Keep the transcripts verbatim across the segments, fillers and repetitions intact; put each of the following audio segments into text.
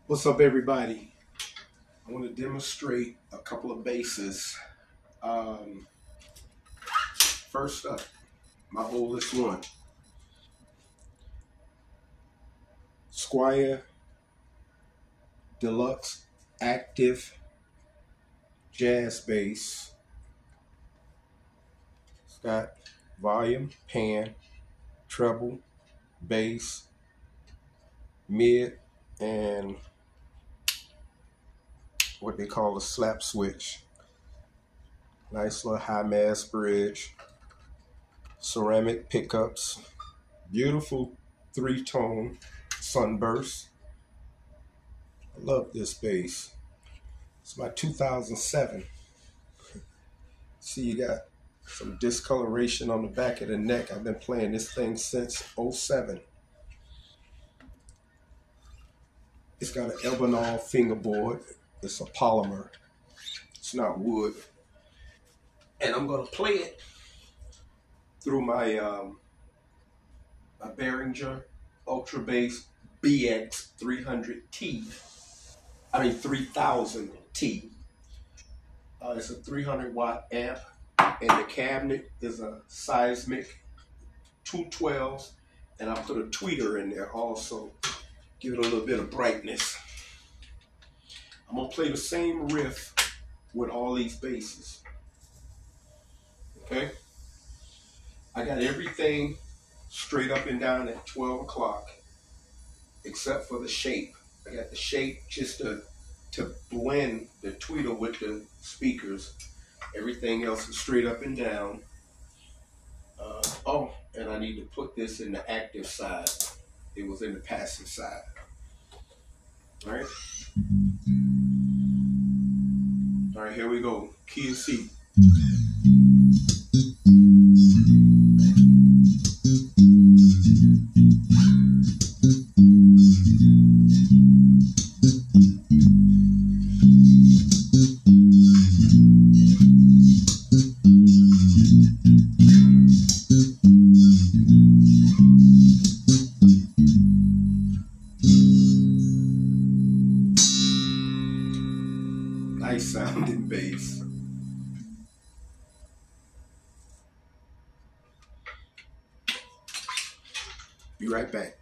What's up, everybody? I want to demonstrate a couple of basses. Um, first up, my oldest one, Squier Deluxe Active Jazz Bass. It's got volume, pan, treble, bass, mid, and what they call a slap switch. Nice little high mass bridge, ceramic pickups, beautiful three-tone sunburst. I love this bass. It's my two thousand seven. See, you got some discoloration on the back of the neck. I've been playing this thing since oh seven. It's got an Ebenol fingerboard. It's a polymer. It's not wood. And I'm gonna play it through my um, my Behringer Ultra Bass B X three hundred T. I mean three thousand T. Uh, it's a three hundred watt amp, and the cabinet is a Seismic two twelves, and I put a tweeter in there also, give it a little bit of brightness. I'm gonna play the same riff with all these basses. Okay? I got everything straight up and down at twelve o'clock, except for the shape. I got the shape just to, to blend the tweeter with the speakers. Everything else is straight up and down. Uh, oh, and I need to put this in the active side. It was in the passive side. All right? All right, here we go. Key and C. Nice sounding bass. Be right back.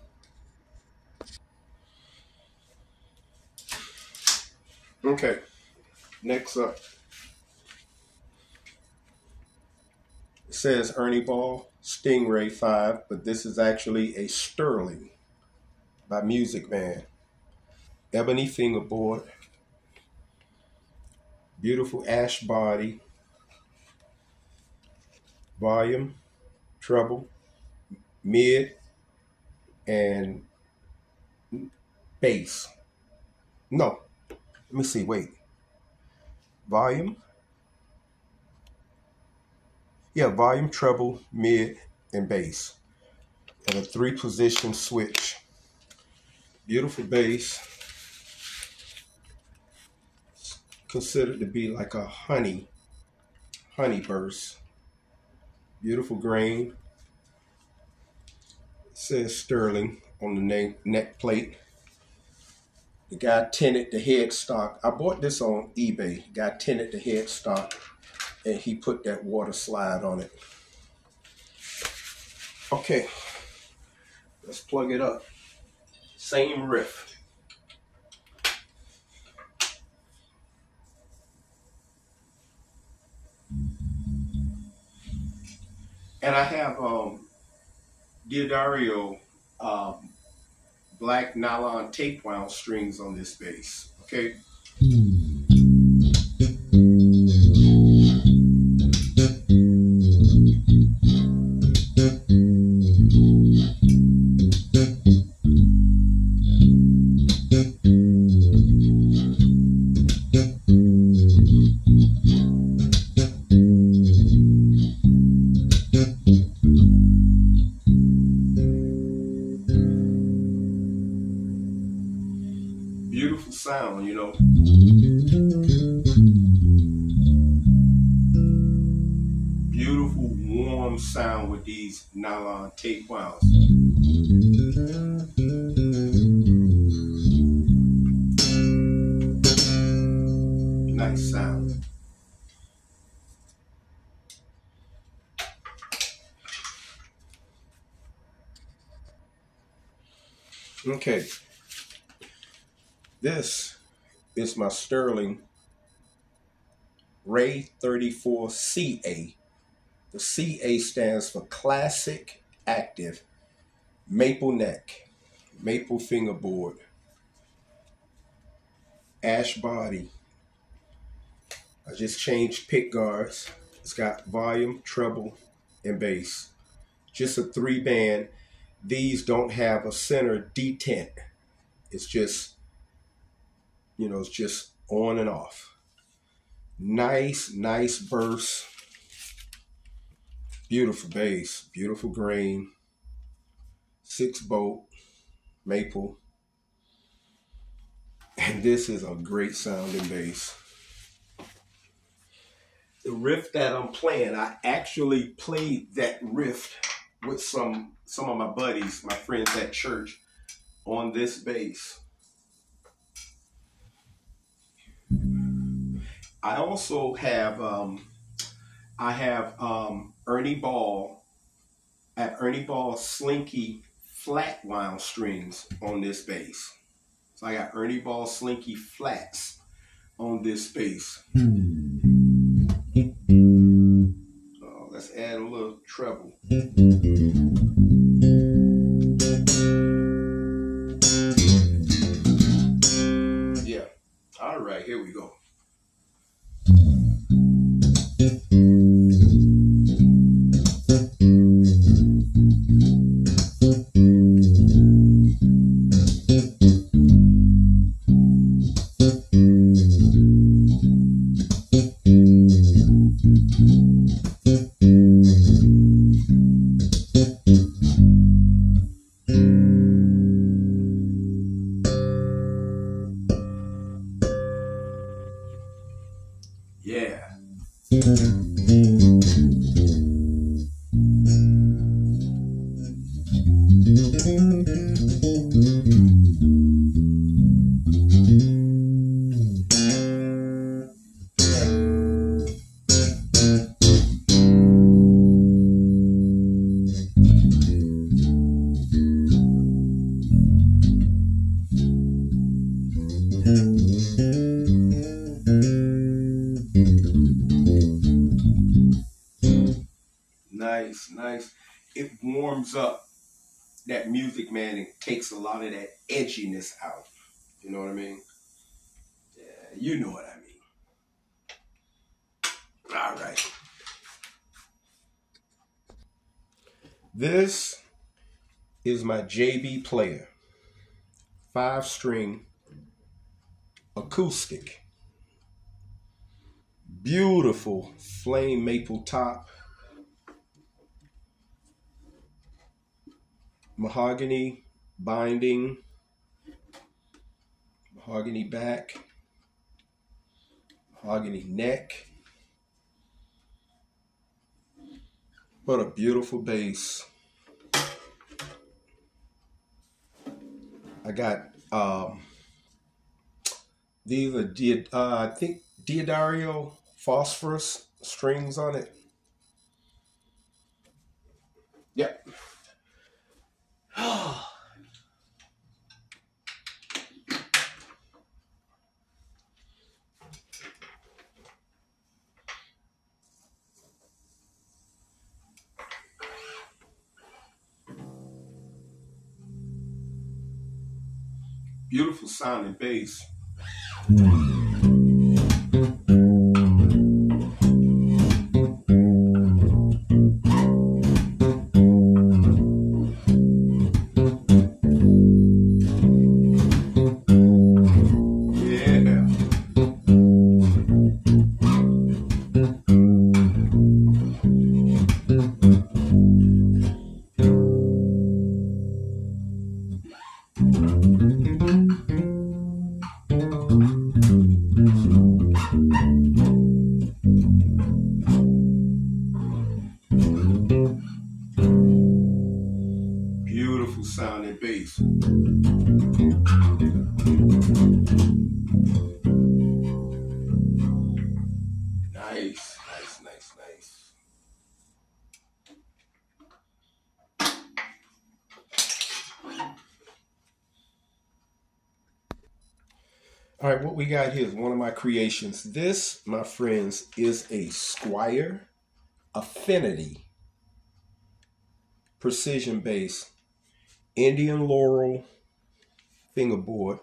Okay, next up. It says Ernie Ball Stingray five, but this is actually a Sterling by Music Man. Ebony fingerboard. Beautiful ash body, volume, treble, mid, and bass. No, let me see, wait. Volume. Yeah, volume, treble, mid, and bass. And a three position switch. Beautiful bass. Considered to be like a honey, honey burst. Beautiful grain. It says Sterling on the name, neck plate. The guy tinted the headstock. I bought this on eBay. The guy tinted the headstock, and he put that water slide on it. Okay, let's plug it up. Same riff. And I have um, D'Addario um, black nylon tape wound strings on this bass. Okay. Beautiful sound, you know. Beautiful, warm sound with these nylon tape wounds. Okay, this is my Sterling Ray thirty-four C A. The C A stands for Classic Active Maple Neck, Maple Fingerboard, Ash Body. I just changed pick guards. It's got volume, treble, and bass. Just a three band. These don't have a center detent. It's just, you know, it's just on and off. Nice, nice burst. Beautiful bass, beautiful grain. Six bolt, maple. And this is a great sounding bass. The riff that I'm playing, I actually played that riff with some some of my buddies, my friends at church, on this bass. I also have um, I have um, Ernie Ball at Ernie Ball Slinky flat wound strings on this bass. So I got Ernie Ball Slinky flats on this bass. Oh, let's add a little treble. Yeah. All right, here we go. Yeah. Nice, nice. It warms up that music, man. It takes a lot of that edginess out. You know what I mean? Yeah, you know what I mean. All right. This is my J B player. Five string acoustic. Beautiful flame maple top. Mahogany binding, mahogany back, mahogany neck. What a beautiful bass. I got um, these are Di- uh, I think Diodario phosphorus strings on it. Yep. Beautiful sounding bass. All right, what we got here is one of my creations. This, my friends, is a Squier Affinity precision bass Indian Laurel fingerboard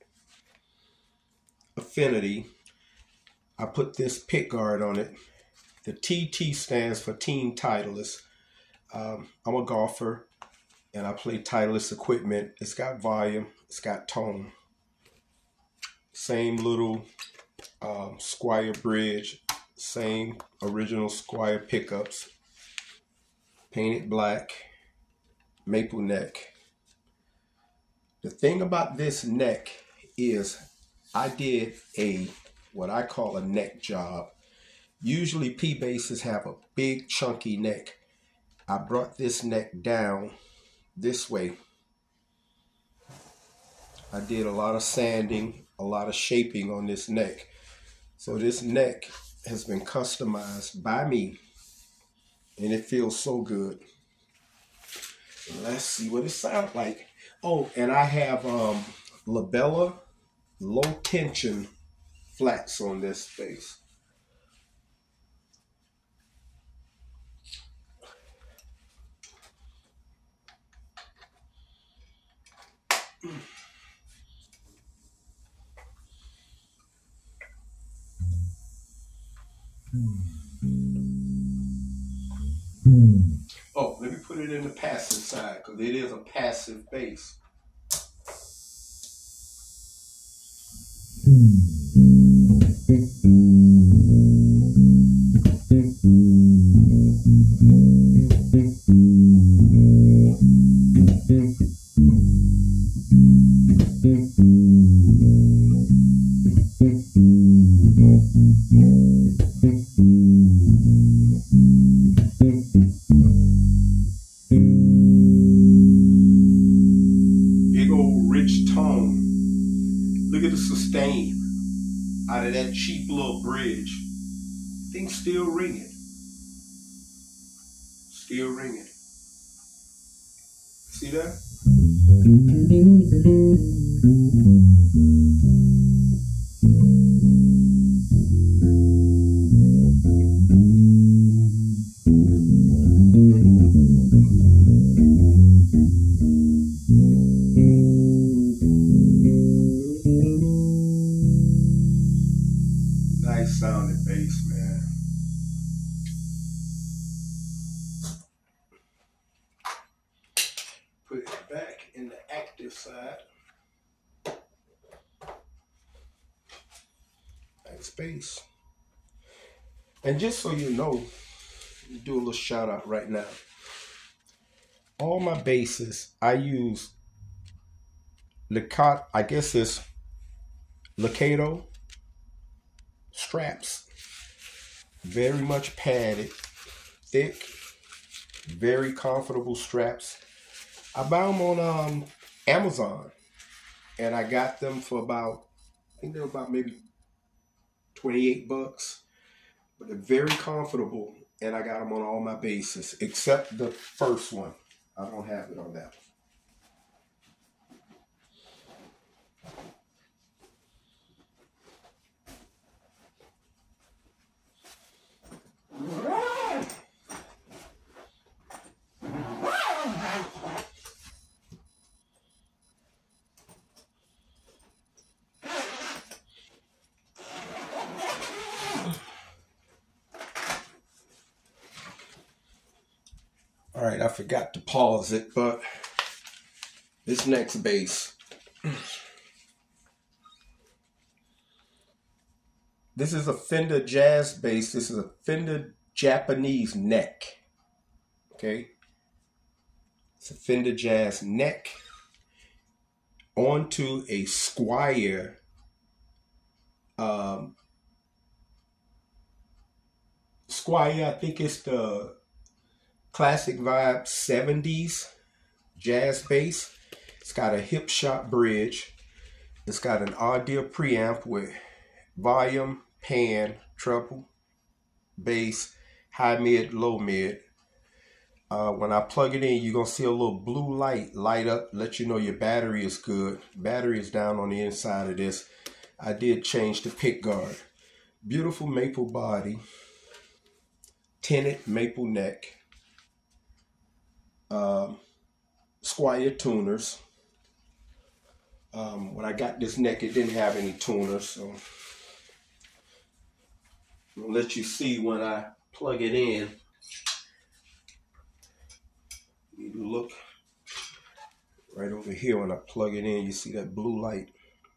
Affinity. I put this pick guard on it. The T T stands for Team Titleist. Um, I'm a golfer and I play Titleist equipment. It's got volume, it's got tone. Same little um, Squier bridge, same original Squier pickups, painted black, maple neck. The thing about this neck is I did a, what I call a neck job. Usually P basses have a big chunky neck. I brought this neck down this way. I did a lot of sanding, a lot of shaping on this neck. So this neck has been customized by me and it feels so good. Let's see what it sounds like. Oh, and I have um, Labella low tension flats on this bass. Oh, let me put it in the passive side because it is a passive bass. Big old rich tone. Look at the sustain out of that cheap little bridge. Thing's still ringing. Still ringing. See that? Nice sounding bass, man. Put it back in the active side. Nice bass. And just so you know, do a little shout out right now. All my basses, I use Licata, I guess it's Licata straps. Very much padded, thick, very comfortable straps. I buy them on um, Amazon, and I got them for about, I think they're about maybe twenty-eight bucks, but they're very comfortable, and I got them on all my basses, except the first one. I don't have it on that one. All right, I forgot to pause it, but this next bass, this is a Fender Jazz bass. This is a Fender Japanese neck, okay? It's a Fender Jazz neck onto a Squier um, Squier, I think it's the Classic Vibe seventies jazz bass. It's got a hip shot bridge. It's got an audio preamp with volume, pan, treble, bass, high mid, low mid. Uh, when I plug it in, you're gonna see a little blue light light up, let you know your battery is good. Battery is down on the inside of this. I did change the pick guard. Beautiful maple body, tinted maple neck, um, Squier tuners. Um, when I got this neck, it didn't have any tuners, so I'll let you see when I plug it in. You look right over here when I plug it in, you see that blue light.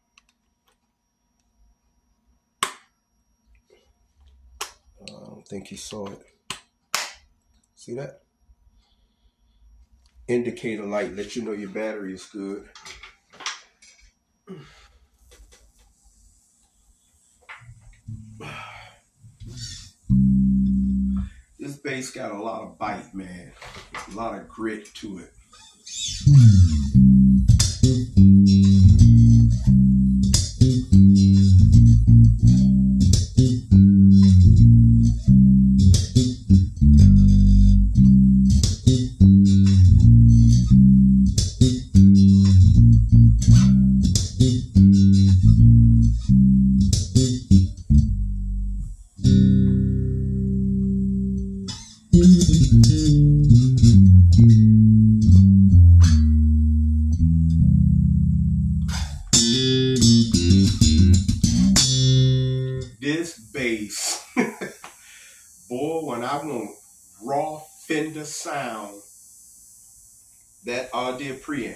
Uh, I don't think you saw it. See that? Indicator light, let you know your battery is good. This bass got a lot of bite, man. A lot of grit to it. This bass, boy, when I want raw Fender sound, that audio preamp.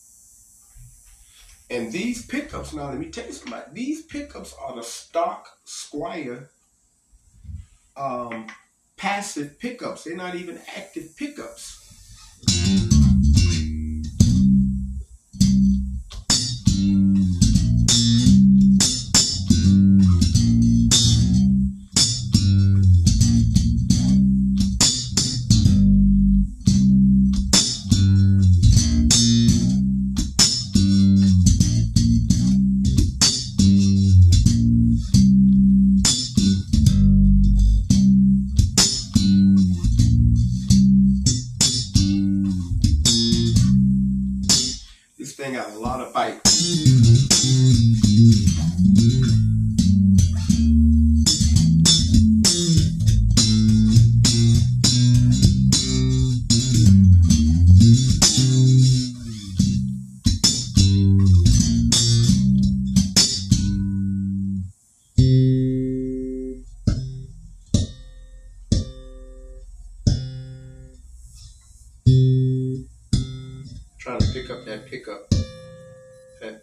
And these pickups, now let me tell you something about these pickups are the stock Squier um, passive pickups. They're not even active pickups. This thing got a lot of bite. Trying to pick up that pickup. That,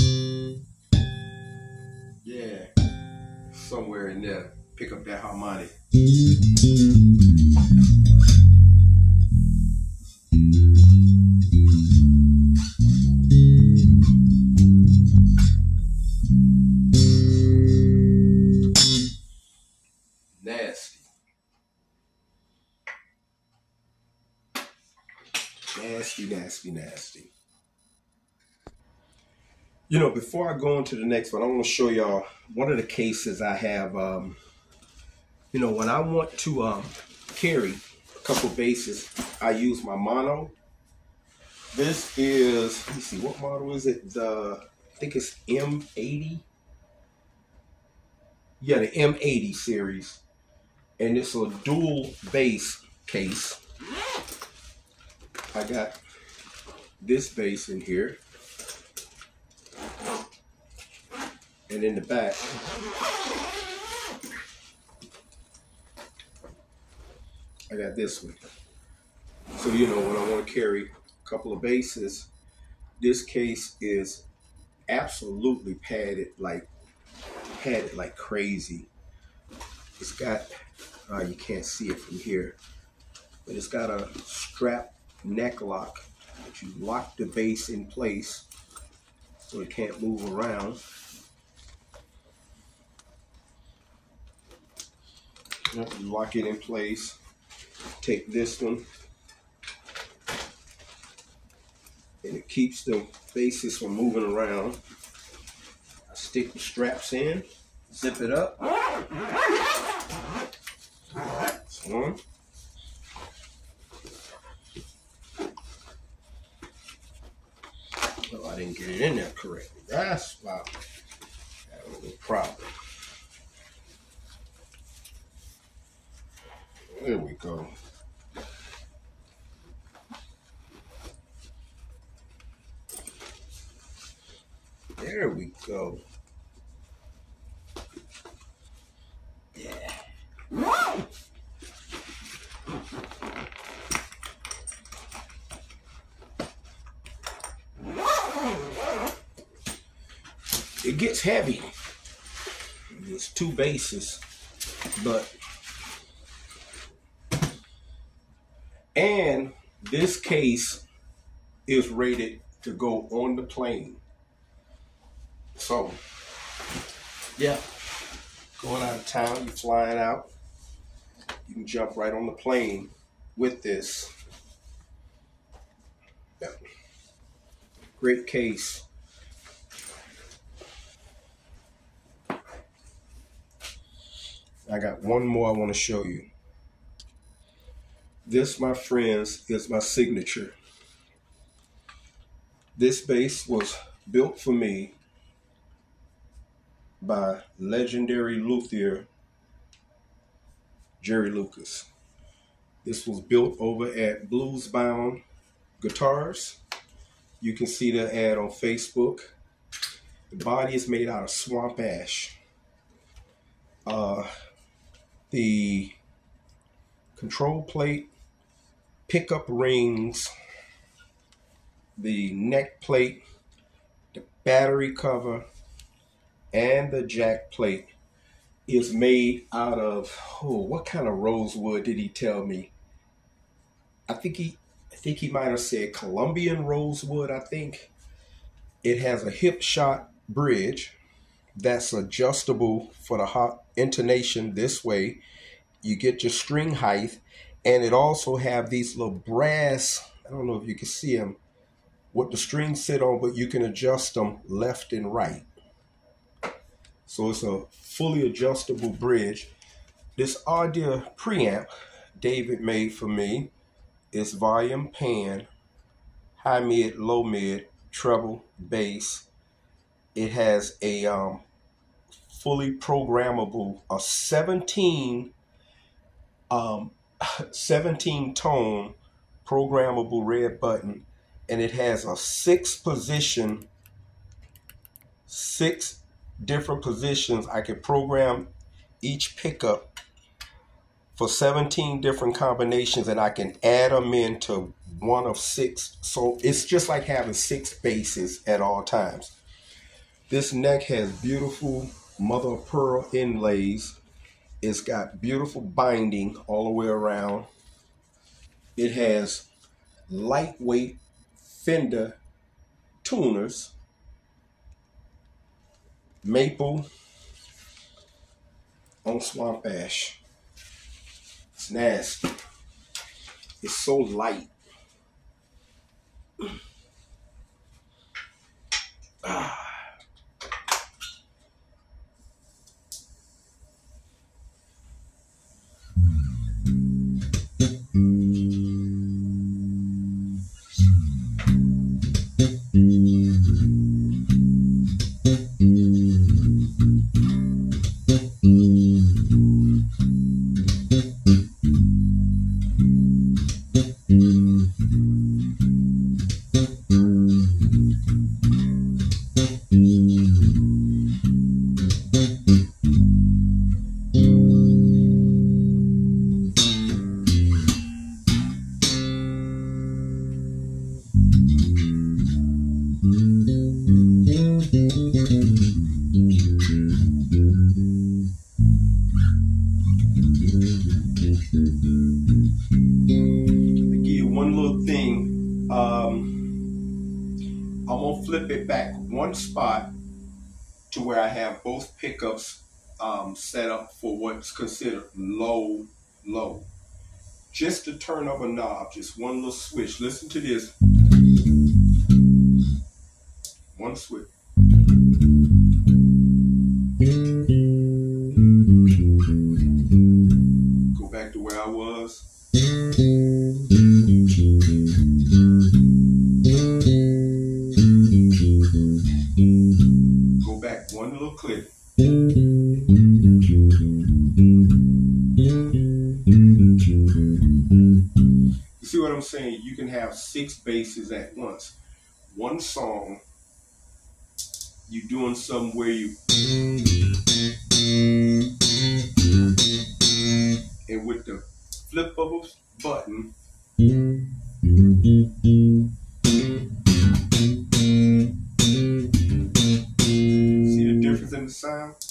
yeah, somewhere in there. Pick up that harmonic. Nasty. Nasty, nasty, nasty. You know, before I go on to the next one, I want to show y'all one of the cases I have. Um, you know, when I want to um, carry a couple basses, I use my mono. This is, let me see, what model is it? The, I think it's M eighty. Yeah, the M eighty series. And it's a dual bass case. I got this bass in here. And in the back, I got this one. So, you know, when I want to carry a couple of basses, this case is absolutely padded like, padded like crazy. It's got, uh, you can't see it from here, but it's got a strap neck lock that you lock the bass in place so it can't move around. You lock it in place. Take this one, and it keeps the basses from moving around. I stick the straps in, zip it up. That's one. Oh, I didn't get it in there correctly. That's why. No problem. There we go. There we go. Yeah. It gets heavy. It's two bases, but and this case is rated to go on the plane. So, yeah, going out of town, you're flying out, you can jump right on the plane with this. Yeah. Great case. I got one more I want to show you. This, my friends, is my signature. This base was built for me by legendary luthier Jerry Lucas. This was built over at Bluesbound Guitars. You can see the ad on Facebook. The body is made out of swamp ash. Uh, the control plate, pickup rings, the neck plate, the battery cover, and the jack plate is made out of, oh, what kind of rosewood did he tell me? I think he, I think he might have said Colombian rosewood, I think. It has a hip shot bridge that's adjustable for the hot intonation this way. You get your string height, and it also have these little brass, I don't know if you can see them, what the strings sit on, but you can adjust them left and right. So it's a fully adjustable bridge. This audio preamp David made for me is volume, pan, high mid, low mid, treble, bass. It has a um, fully programmable, a seventeen, um, seventeen tone programmable red button, and it has a six position, six different positions. I can program each pickup for seventeen different combinations, and I can add them into one of six. So it's just like having six bases at all times. This neck has beautiful mother of pearl inlays. It's got beautiful binding all the way around. It has lightweight Fender tuners, maple on swamp ash. It's nasty. It's so light. Ah. Flip it back one spot to where I have both pickups um, set up for what's considered low, low. Just to turn of a knob, just one little switch. Listen to this. One switch. Go back to where I was. Go back one little click. You see what I'm saying? You can have six basses at once. One song, you doing something where you, and with the flip of a button, see the difference in the sound?